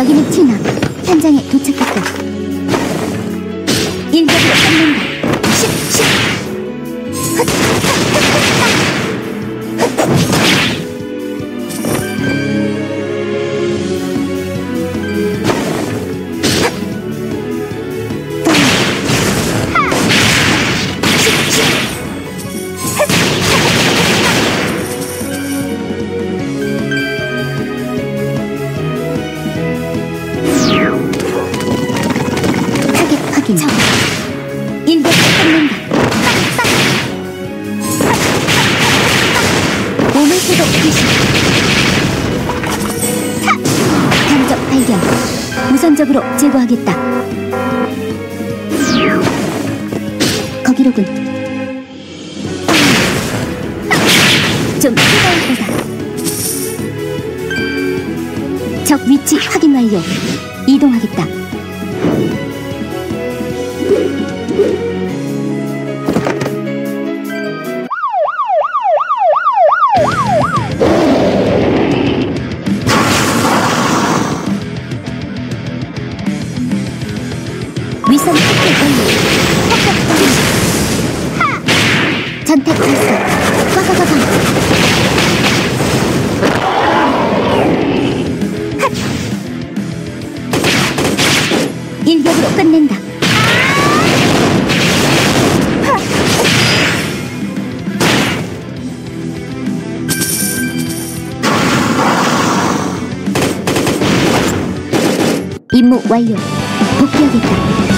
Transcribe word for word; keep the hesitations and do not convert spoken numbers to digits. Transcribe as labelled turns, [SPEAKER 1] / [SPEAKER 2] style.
[SPEAKER 1] 여기는 티나. 현장에 도착했다. 일격으로 끝낸다. 십, 십. 헛, 헛, 확인. 일격으로 끝낸다. 몸을 쓰고 기시. 단적 발견. 우선적으로 제거하겠다. 거기로군. 좀 뜨거울 거다. 적 위치 확인 완료. 이동하겠다. 위선 탑재 완료. 전택 발사. 빠바바방. 일격으로 끝낸다. 임무 완료. 복귀하겠다.